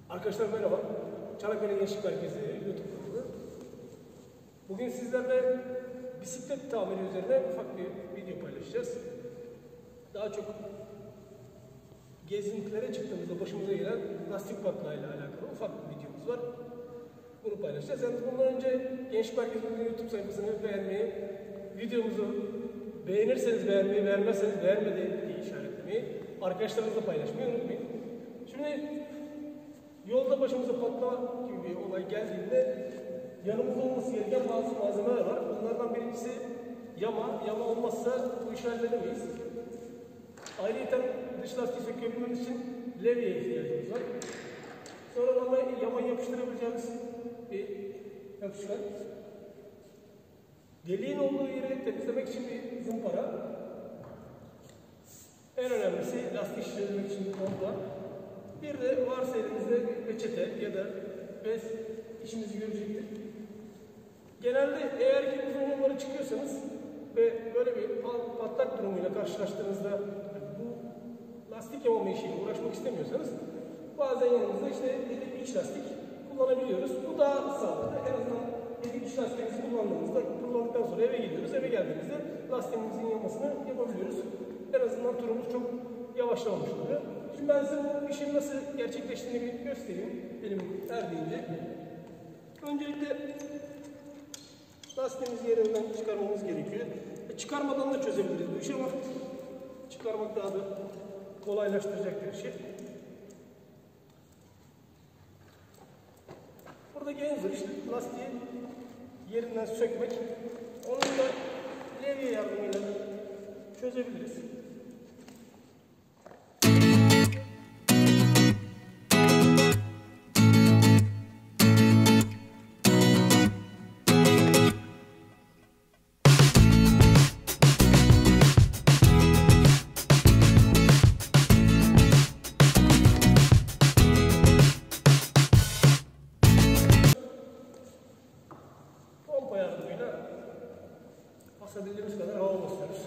Arkadaşlar merhaba. Çanakkale Gençlik Merkezi YouTube kanalı. Bugün sizlerle bisiklet tamiri üzerine ufak bir video paylaşacağız. Daha çok gezintilere çıktığımızda başımıza gelen lastik patlağıyla alakalı ufak bir videomuz var. Bunu paylaşacağız. Yalnız bundan önce Gençlik Merkezi'nin YouTube sayfasını beğenmeyi, videomuzu beğenirseniz beğenmeyi, beğenmezseniz beğenmedi diye işaretlemeyi, arkadaşlarınızla paylaşmayı unutmayın. Şimdi yolda başımıza patlama gibi bir olay geldiğinde yanımızda olması gereken bazı malzemeler var. Bunlardan birincisi yama. Yama olmazsa bu işi halledemeyiz. Ayrıca dış lastiği sökebilmemiz için levyeye ihtiyacımız var. Sonra yamayı yapıştırabileceğimiz bir yapışkan. Deliğin olduğu yeri temizlemek için bir zımpara. En önemlisi lastik şişirmek için bir pompa. Bir de varsa elimizde peçete ya da bez işimizi görecektir. Genelde eğer ki uzun yollara çıkıyorsanız ve böyle bir patlak durumuyla karşılaştığınızda bu lastik yamama işiyle uğraşmak istemiyorsanız bazen yanımızda işte delik iç lastik kullanabiliyoruz. Bu daha sağlıklı. En azından delik iç lastiğimizi kullandıktan sonra eve gidiyoruz. Eve geldiğimizde lastiğimizin yamasını yapabiliyoruz. En azından turumuz çok yavaşlamamış oluyor. Şimdi ben size bu işin nasıl gerçekleştiğini bir göstereyim. Elim erdiğince. Öncelikle lastiğimizi yerinden çıkarmamız gerekiyor. Çıkarmadan da çözebiliriz bu işi ama çıkarmak daha da kolaylaştıracak bir şey. Buradaki en zor işte lastiği yerinden sökmek. Onu da levye yardımıyla çözebiliriz. Pompa yardımıyla basabildiğimiz kadar hava basıyoruz.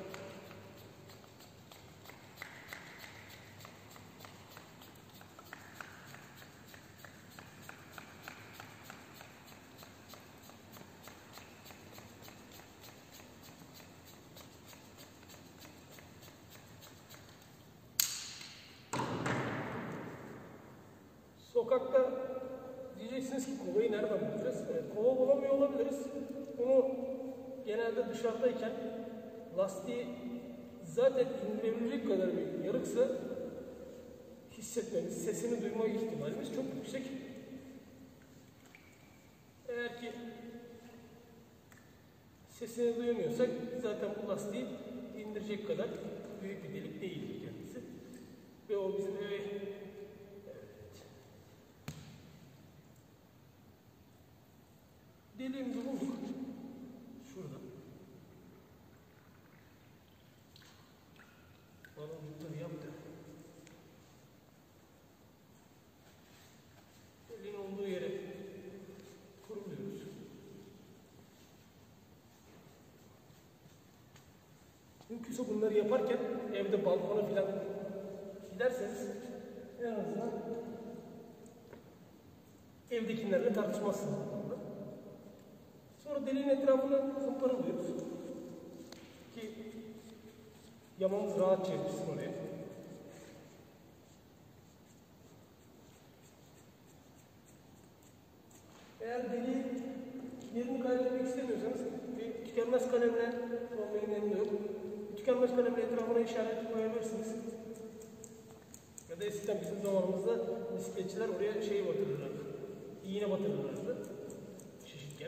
Sokakta diyeceksiniz ki kovayı nereden bulacağız? Kova bulamıyor olabiliriz. Bunu genelde dışarıdayken lastiği zaten indirebilecek kadar bir yarıksa hissetmemiz, sesini duyma ihtimalimiz çok yüksek. Eğer ki sesini duyamıyorsak zaten bu lastiği indirecek kadar büyük bir delik değildir kendisi. Ve o bizim eve deliğimizi bulduk. Şurada. Balonlukları yaptı. Deliğin olduğu yere kuruluyoruz. Mümkünse bunları yaparken evde balkona falan giderseniz en azından evdekilerle tartışmazsınız. Sonra deliğin etrafını zımparalıyoruz ki yamamız rahatça yapışsın oraya. Eğer deliğin yerini kaybetmek istemiyorsanız bir tükenmez kalemle, benim elimde yok, tükenmez kalemle etrafına işaret koyabilirsiniz. Ya da eskiden bizim zamanımızda bisikletçiler oraya şeyi batırırlardı, iğne batırırlardı şişirken.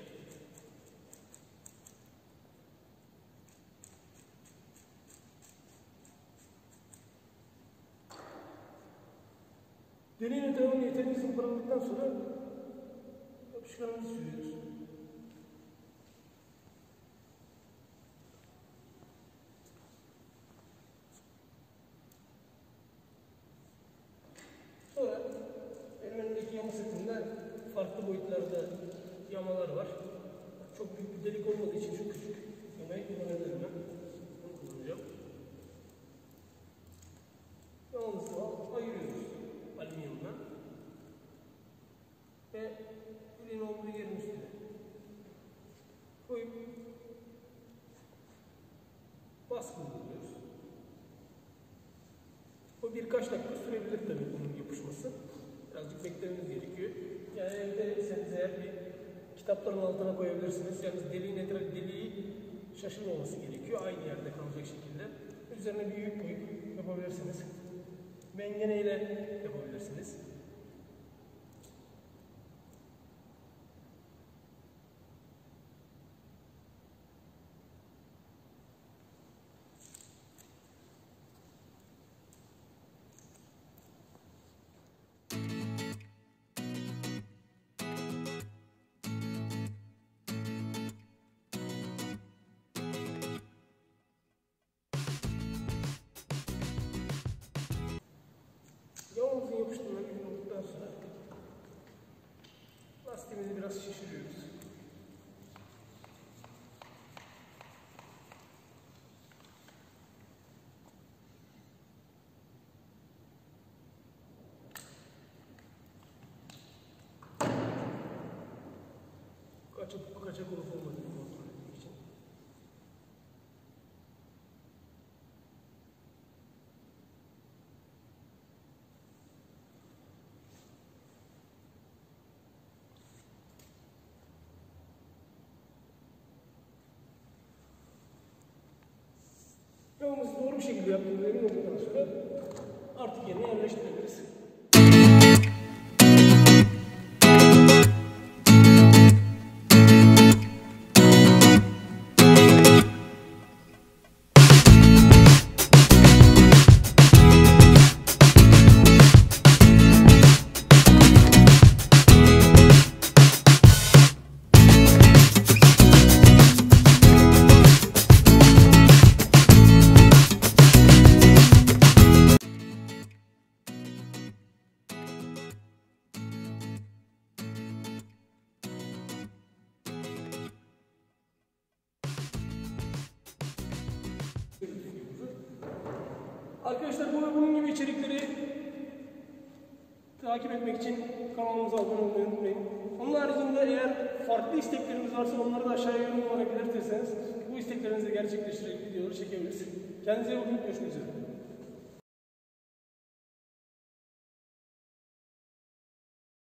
Deliğin etrafını yeterince zımparaladıktan sonra yapışkanımızı sürüyoruz. Sonra benim önümdeki yama setinde farklı boyutlarda yamalar var. Çok büyük bir delik olmadığı için şu küçük yamayı kullanabilirim ben. Bunu kullanacağım. Yamamızı ayırıyoruz alüminyumdan. ve ürün olduğu yerin üstüne koyup baskı uyguluyoruz. O birkaç dakika sürebilir tabii bunun yapışması. Birazcık beklememiz gerekiyor. Yani evdeyseniz eğer bir kitapların altına koyabilirsiniz. Yalnız deliği şaşırmaması gerekiyor. Aynı yerde kalacak şekilde. Üzerine bir yük koyup yapabilirsiniz. Mengene ile yapabilirsiniz. Yağımızın yapıştırma ürün olduktan sonra lastiğimizi biraz şişiriyoruz. Kaçak olup olmadığını kontrol etmek için. Yağımızı doğru bir şekilde yaptığımızda emin olduktan sonra artık yerine yerleştirebiliriz. Arkadaşlar bu ve bunun gibi içerikleri takip etmek için kanalımıza abone olmayı unutmayın. Onun haricinde eğer farklı istekleriniz varsa onları da aşağıya yorum olarak belirtirseniz bu isteklerinizi gerçekleştirerek videoları çekebiliriz. Kendinize iyi bakın, görüşmek üzere.